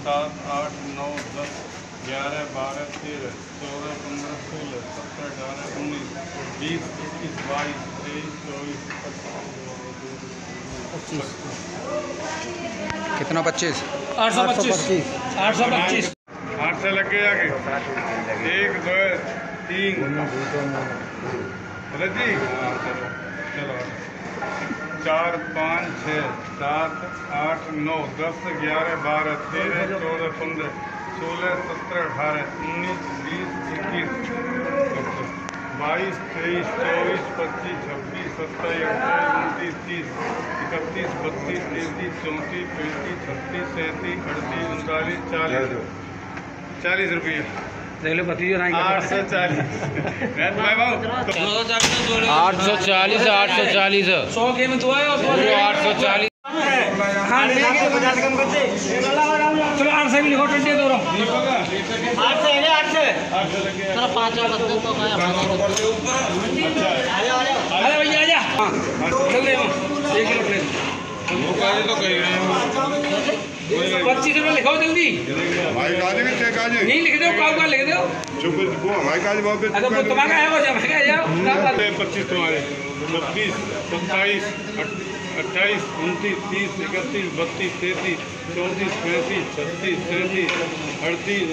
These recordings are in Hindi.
7, 8, 9, 10, 11, 12, 13, 14, 15, 16, 17, 18, 19, 20, 21, 22, 23, 24, 25। कितना? 25। 825। 825। 8 से लग गए आगे। 1, 2, 3 जी। चलो 4, 5, 6, 7, 8, 9, 10, 11, 12, 13, 14, 15, 16, 17, 18, 19, 20, 21, 22, 23, 24, 25, 26, 27, 28, 29, 30, 31, 32, 33, 34, 35, 36, 37, 38, 39, 40 रुपये। देख लो 32 840। 840 840 100 के में तो आया 840। हाँ चलो 8 से भी लिखो 20 दो 8 से 8 से 5 अरे भैया आजा चल ले 1 किलो प्लेट तो कही रहे हैं 25 रुपये लिखाओ जल्दी। नहीं लिख दो का लिख दो अगर वो तुम्हारा है वो जब है जाओ 25 तुम्हारे 26, 27, 28, 29, 30, 31, 32, 33, 34, 35, 36, 37, 38,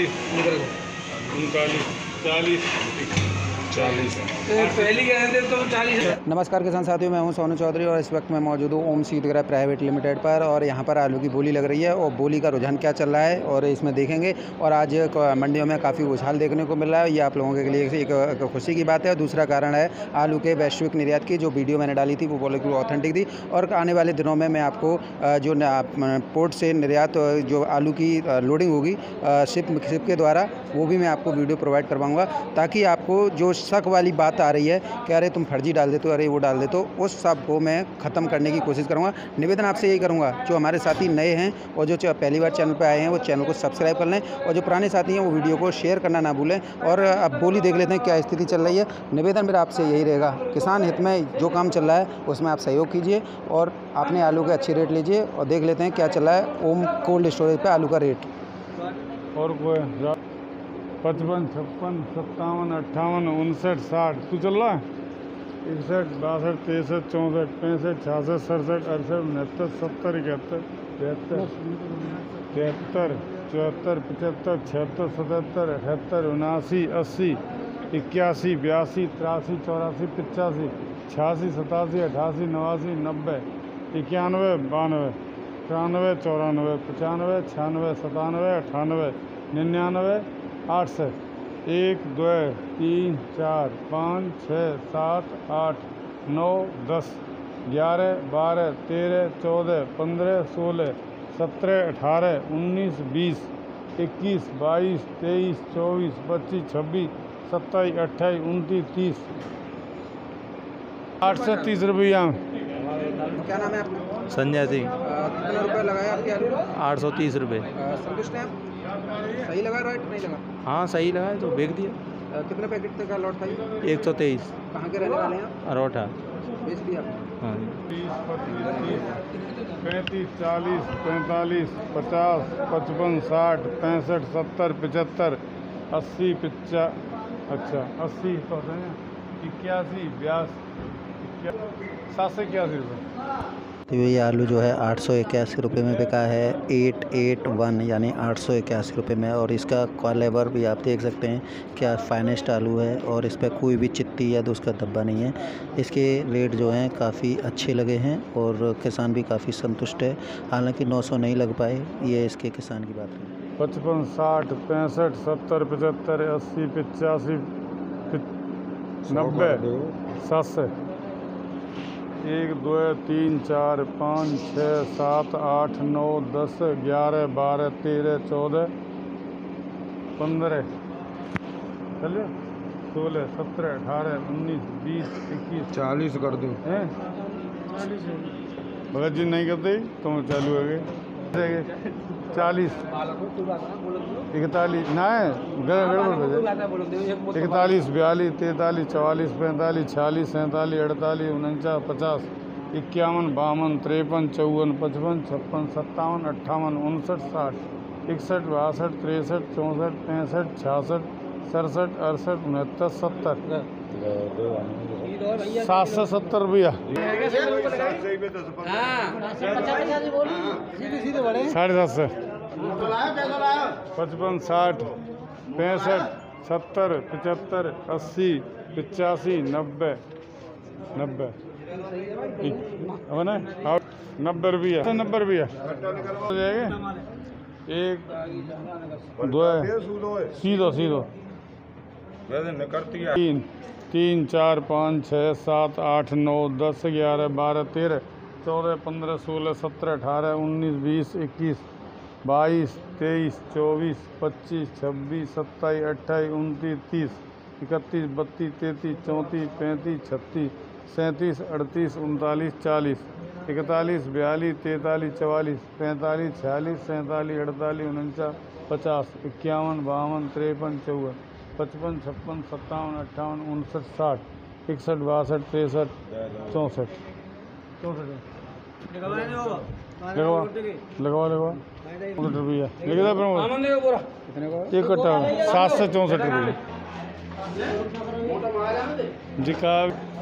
39, 40। पहली कहते तो 40। नमस्कार किसान साथियों, मैं हूं सोनू चौधरी और इस वक्त मैं मौजूद हूं ओम सीतग्रह प्राइवेट लिमिटेड पर। और यहां पर आलू की बोली लग रही है और बोली का रुझान क्या चल रहा है और इसमें देखेंगे। और आज मंडियों में काफ़ी उछाल देखने को मिल रहा है, ये आप लोगों के लिए एक खुशी की बात है। और दूसरा कारण है आलू के वैश्विक निर्यात की, जो वीडियो मैंने डाली थी वो बिल्कुल ऑथेंटिक थी। और आने वाले दिनों में मैं आपको जो पोर्ट से निर्यात जो आलू की लोडिंग होगी शिप के द्वारा, वो भी मैं आपको वीडियो प्रोवाइड करवाऊँगा, ताकि आपको जो शक वाली बात आ रही है कि अरे तुम फर्जी डाल देते हो, अरे वो डाल देते हो, उस सब को मैं ख़त्म करने की कोशिश करूँगा। निवेदन आपसे यही करूँगा, जो हमारे साथी नए हैं और जो पहली बार चैनल पर आए हैं वो चैनल को सब्सक्राइब कर लें, और जो पुराने साथी हैं वो वीडियो को शेयर करना ना भूलें। और अब बोली देख लेते हैं क्या स्थिति चल रही है। निवेदन मेरा आपसे यही रहेगा, किसान हित में जो काम चल रहा है उसमें आप सहयोग कीजिए और अपने आलू के अच्छे रेट लीजिए। और देख लेते हैं क्या चल रहा है ओम कोल्ड स्टोरेज पर आलू का रेट। और 55, 56, 57, 58, 59, 60 तू चल रहा है। 61, 62, 63, 64, 65, 66, 67, 68, 69, 70, 71, 72, 73, 74, 75, 76, 77, 78, 79, 80, 81, 82, 83, 84, 85, 86, 87, 88, 89, 90, 91, 92, 93, 94, 95, 96, 97, 98, 99, 8 से 1, 2, 3, 4, 5, 6, 7, 8, 9, 10, 11, 12, 13, 14, 15, 16, 17, 18, 19, 20, 21, 22, 23, 24, 25, 26, 27, 28, 29, 30। 8 से 30 रुपया। क्या नाम है आपका? संजय सिंह। कितना रुपये लगाया आपके आलू? 830 रुपये। संतुष्ट हैं आप? सही लगा रेट नहीं लगा? हाँ सही लगा है तो बेच दिया। कितने पैकेट तक का लॉट था ये? 123। कहाँ के रहने वाले हैं आप? अरोठा। बेच दिया? हाँ 30, 35, 40, 45, 50, 55, 60, 65, 70, 75, 80, 80 तो है 81, 82, 781 रुपये। तो ये आलू जो है 881 रुपये में बिका है, 881 यानी 881 रुपये में। और इसका कॉलेवर भी आप देख सकते हैं, क्या फाइनेस्ट आलू है और इस पर कोई भी चिट्टी या उसका धब्बा नहीं है। इसके रेट जो हैं काफ़ी अच्छे लगे हैं और किसान भी काफ़ी संतुष्ट है। हालांकि 900 नहीं लग पाए, ये इसके किसान की बात है। 55, 60, 65, 70, 75, 80, 85, 90, 700। 1, 2, 3, 4, 5, 6, 7, 8, 9, 10, 11, 12, 13, 14, 15, 16, 17, 18, 19, 20, 21, 40 कर दूँ? हैं भगत जी नहीं करते तो चालू हो गए 40, 41 ना 41, 42, 43, 44, 45, 46, 47, 48, 49, 50, 51, 52, 53, 54, 55, 56, 57, 58, 59, 60। 61 62 63 64 65 66 67 68 69 70 770 रुपया। 750 55 60 65 70 75 80 85 90 90 90 रुपया 90 रुपया हो जाएगा। 1 2 सीधो 3 3 4 5 6 7 8 9 10 11 12 13 14 15 16 17 18 19 20 21 22 23 24 25 26 27 28 29 30 31 32 33 34 35 36 37 38 39 40 41 42 43 44 45 46 47 48 49 50 51 52 53 54 55 56 57 58 59 60 61 62 63 64 लगवा 64 रुपया लिखा एक कट्टा 764 रुपये जी का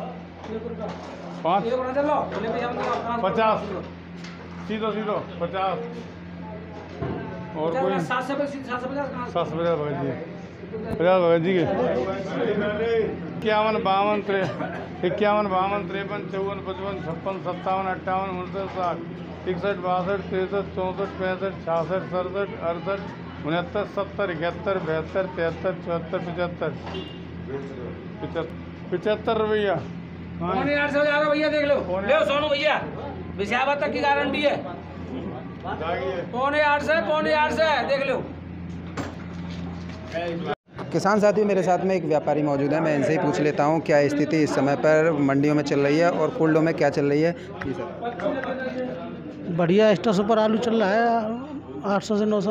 5 50 सीधो 50 और कोई 750 भगत जी 50 भगत जी के 51 52 53 54 53 54 55 56 57 58 59 60 61 62 63 64 65 66 67 68 69 70 71 72 73 74 75 75 रुपया। 800 जा रहा भैया, देख लो ले सोनू भैया, विशाखापट्टनम तक की गारंटी है। 800 है, देख लो। किसान साथियों, मेरे साथ में एक व्यापारी मौजूद है, मैं इनसे ही पूछ लेता हूँ क्या स्थिति इस समय पर मंडियों में चल रही है और कुल्डों में क्या चल रही है। जी सर। बढ़िया स्टोर सुपर आलू चल रहा है 800 से 900।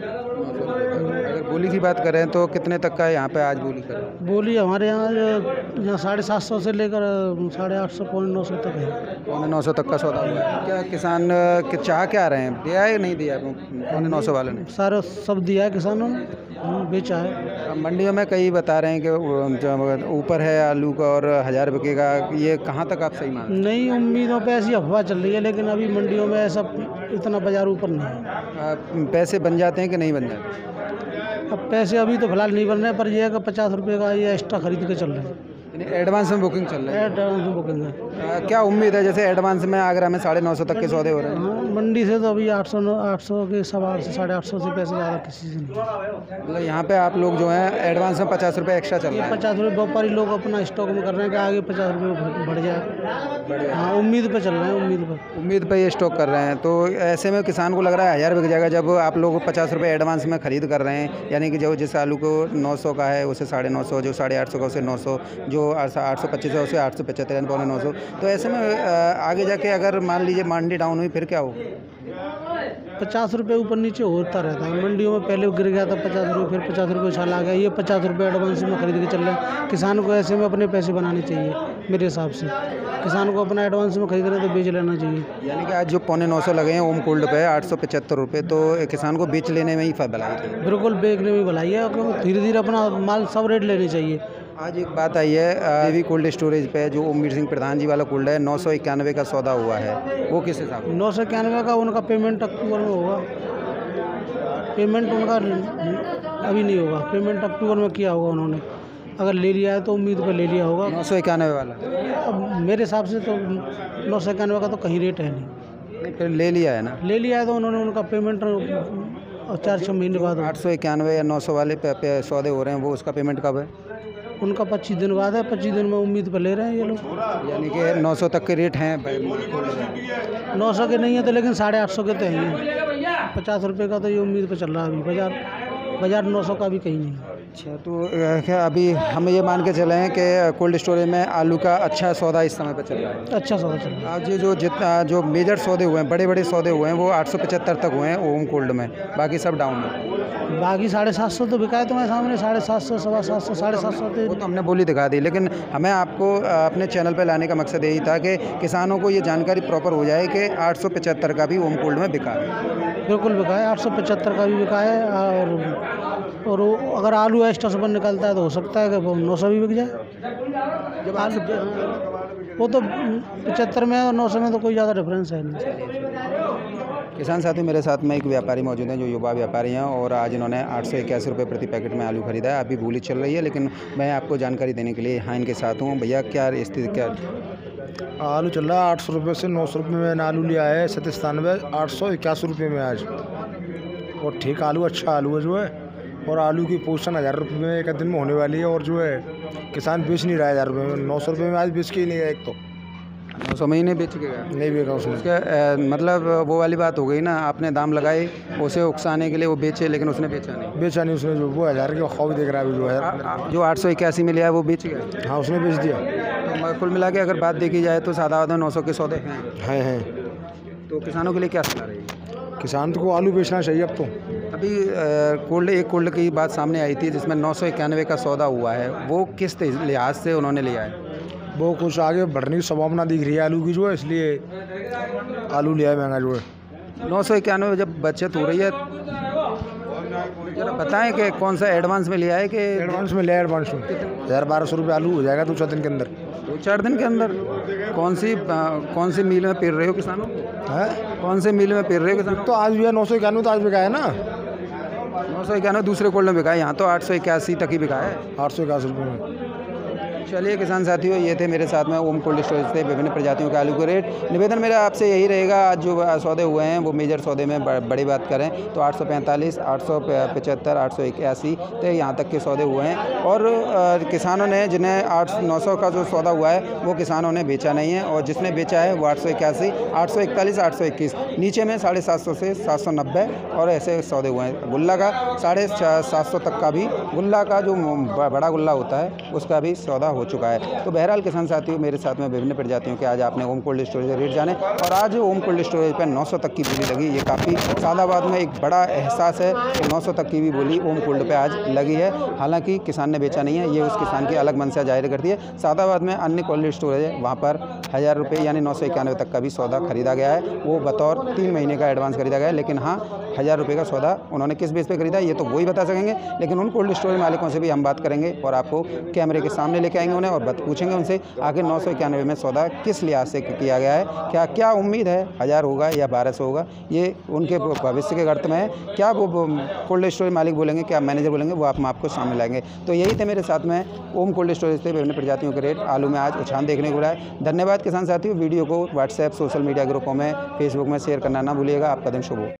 अगर बोली की बात करें तो कितने तक का यहाँ पे आज बोली करें? बोली हमारे यहाँ 750 से लेकर 850 पौने 900 तक है। पौने 900 तक का सौदा हुआ है। क्या किसान चाह क्या रहे हैं, दिया है या नहीं दिया पौने 900 वाले ने? सारा सब दिया है किसानों ने, बेचा है। अब मंडियों में कई बता रहे हैं कि ऊपर है आलू का और 1000 रुपये का, ये कहाँ तक आप सही मान? नहीं, उम्मीदों पे ऐसी अफवाह चल रही है, लेकिन अभी मंडियों में ऐसा इतना बाजार ऊपर नहीं है। पैसे बन जाते हैं कि नहीं बन जाते? अब पैसे अभी तो फिलहाल नहीं बन रहे, पर यह है कि 50 रुपये का ये एक्स्ट्रा खरीद के चल रहे हैं। एडवांस में बुकिंग चल रही है? एडवांस में बुकिंग है। क्या उम्मीद है, जैसे एडवांस में आगरा में 950 तक के सौदे हो रहे हैं? हाँ, मंडी से तो अभी 800 के 850 से 850 से पैसे ज़्यादा किसी से नहीं। मतलब यहाँ पे आप लोग जो हैं एडवांस में 50 रुपये एक्स्ट्रा चल रहा है? 50 रुपये व्यापारी लोग अपना स्टॉक में कर रहे हैं कि आगे 50 रुपये बढ़ जाए। हाँ, उम्मीद पे चल रहे हैं, उम्मीद पे ये स्टॉक कर रहे हैं। तो ऐसे में किसान को लग रहा है 1000 बिक जाएगा, जब आप लोग 50 रुपये एडवांस में खरीद कर रहे हैं, यानी कि जो जिस आलू को 900 का है उसे 950, जो 850 का उसे 900, जो 825 है उसे 875 यानी पौने 900। तो ऐसे में आगे जाके अगर मान लीजिए मंडी डाउन हुई फिर क्या होगा? 50 रुपये ऊपर नीचे होता रहता है। मंडियों में पहले गिर गया था 50 रुपये, फिर 50 रुपये उछाल आ गया। ये 50 रुपये एडवांस में खरीद के चल रहे हैं। किसान को ऐसे में अपने पैसे बनाने चाहिए मेरे हिसाब से। किसान को अपना एडवांस में खरीद रहे तो बेच लेना चाहिए। यानी कि आज जो पौने 900 लगे हैं ओम कोल्ड पे 875 रुपये, तो किसान को बेच लेने में ही भलाई है। बिल्कुल बेचने में भलाई है, क्योंकि धीरे धीरे अपना माल सब रेट लेने चाहिए। आज एक बात आई है देवी कोल्ड स्टोरेज पे, जो ओमवीर सिंह प्रधान जी वाला कोल्ड है, 991 का सौदा हुआ है, वो किस हिसाब से? 991 का उनका पेमेंट अक्टूबर में होगा। पेमेंट उनका अभी नहीं होगा, पेमेंट अक्टूबर में किया होगा उन्होंने। अगर ले लिया है तो उम्मीद पर ले लिया होगा। 991 वाला अब मेरे हिसाब से तो 991 का तो कहीं रेट है नहीं। फिर ले लिया है ना? ले लिया है तो उन्होंने उनका पेमेंट 4-6 महीने बाद। 891 या 900 वाले पे सौदे हो रहे हैं, वो उसका पेमेंट कब है? उनका 25 दिन बाद है। 25 दिन में उम्मीद पर ले रहे हैं ये लोग। यानी कि 900 तक के रेट हैं? 900 के नहीं है तो, लेकिन 850 के तो हैं। 50 रुपये का तो ये उम्मीद पर चल रहा है अभी। बाजार 900 का भी कहीं नहीं। अच्छा, तो क्या अभी हम ये मान के चले हैं कि कोल्ड स्टोरेज में आलू का अच्छा सौदा इस समय पर चल रहा है? अच्छा सौदा चल रहा है। आज जो मेजर सौदे हुए हैं, बड़े सौदे हुए हैं, वो 875 तक हुए हैं ओम कोल्ड में, बाकी सब डाउन है। बाकी 750 तो बिका है तुम्हारे सामने, 750, 750, 750। वो तो हमने बोली दिखा दी, लेकिन हमें आपको अपने चैनल पर लाने का मकसद यही था कि किसानों को ये जानकारी प्रॉपर हो जाए कि 875 का भी ओम कोल्ड में बिका है। बिल्कुल बिका है, 875 का भी बिका है। और अगर आलू एक्स्ट्रा से निकलता है तो हो सकता है कि वो 900 भी बिक जाए। जब आलू वो तो 75 में और 900 में तो कोई ज़्यादा डिफरेंस है नहीं। किसान साथी, मेरे साथ में एक व्यापारी मौजूद हैं जो युवा व्यापारी हैं, और आज इन्होंने 881 रुपये प्रति पैकेट में आलू खरीदा है। अभी बोली चल रही है, लेकिन मैं आपको जानकारी देने के लिए यहाँ इनके साथ हूँ। भैया, क्या स्थिति क्या? आलू चल रहा है 800 रुपये से 900 रुपये में। आलू लिया है 97, 881 रुपये में आज। और ठीक आलू, अच्छा आलू है जो है। और आलू की पोजीशन 1000 रुपये में एक दिन में होने वाली है। और जो है किसान बेच नहीं रहा है 1000 रुपये में, 900 रुपये में आज बेच के ही नहीं गया। एक तो 900 में ही नहीं बेच के गया, नहीं बेचा उसने। उसका मतलब वो वाली बात हो गई ना, आपने दाम लगाए उसे उकसाने के लिए, वो बेचे, लेकिन उसने बेचा नहीं। बेचा नहीं उसने, जो वो 1000 के खौफ देख रहा है जो है। जो 881 में लिया है वो बेच गया। हाँ, उसने बेच दिया। तो कुल मिला के अगर बात देखी जाए तो सादा 900 के सौदे हैं। तो किसानों के लिए क्या सलाह रहेगी? किसान को आलू बेचना चाहिए अब तो। अभी एक कोल्ड की बात सामने आई थी जिसमें 991 का सौदा हुआ है, वो किस लिहाज से उन्होंने लिया है? वो कुछ आगे बढ़ने की संभावना दिख रही है आलू की जो है, इसलिए आलू लिया है महंगा जो है। 991 जब बचत हो रही है, जरा बताएं कि कौन सा एडवांस में लिया है कि एडवांस में लिया है। एडवांस में 1200 रुपये आलू हो जाएगा 2-4 दिन के अंदर। 2-4 दिन के अंदर? कौन सी मिल में पेर रहे हो किसानों? है कौन से मिल में पेर रहे हो किसानों? तो आज भी है 991, तो आज बिका है ना। 991 दूसरे कोल्ड में बिका है, यहाँ तो 881 तक ही बिका है। 881 रुपये में। चलिए किसान साथियों, ये थे मेरे साथ में ओम कोल्ड स्टोरेज से विभिन्न प्रजातियों के आलू के रेट। निवेदन मेरा आपसे यही रहेगा, आज जो सौदे हुए हैं वो मेजर सौदे में बड़ी बात करें तो 845, 875, 881 तो यहाँ तक के सौदे हुए हैं। और किसानों ने जिन्हें 900 का जो सौदा हुआ है वो किसानों ने बेचा नहीं है, और जिसने बेचा है वो 881, 841, 821, नीचे में 750 से 790 और ऐसे सौदे हुए हैं। गुल्ला का 750 तक का भी, गुल्ला का जो बड़ा गुल्ला होता है उसका भी सौदा हो चुका है। तो बहरहाल किसान साथियों, मेरे साथ में विभिन्न प्रजातियों के आज आपने ओम कोल्ड स्टोरेज रेट जाने, और आज ओम कोल्ड स्टोरेज पर 900 तक की बोली लगी। ये काफ़ी सादाबाद में एक बड़ा एहसास है कि 900 तक की भी बोली ओम कोल्ड पे आज लगी है। हालांकि किसान ने बेचा नहीं है, ये उस किसान की अलग मंशा जाहिर करती है। सादाबाद में अन्य कोल्ड स्टोरेज है, वहाँ पर 1000 रुपये यानी 991 तक का भी सौदा खरीदा गया है। वो बतौर 3 महीने का एडवांस खरीदा गया है, लेकिन हाँ 1000 रुपये का सौदा उन्होंने किस बेस पे खरीदा ये तो वही बता सकेंगे। लेकिन उन कोल्ड स्टोरेज मालिकों से भी हम बात करेंगे और आपको कैमरे के सामने लेके आएंगे उन्हें, और पूछेंगे उनसे आखिर 991 में सौदा किस लिहाज से किया गया है, क्या उम्मीद है 1000 होगा या 1200 होगा, ये उनके भविष्य के गर्त में है। क्या वो कोल्ड स्टोरेज मालिक बोलेंगे, क्या मैनेजर बोलेंगे, वो आप आपको सामने लाएंगे। तो यही थे मेरे साथ में ओम कोल्ड स्टोरेज से विभिन्न प्रजातियों के रेट आलू में आज उछाल देखने को मिला है। धन्यवाद किसान साथियों। वीडियो को व्हाट्सएप, सोशल मीडिया ग्रुपों में, फेसबुक में शेयर करना ना भूलिएगा। आपका दिन शुभ हो।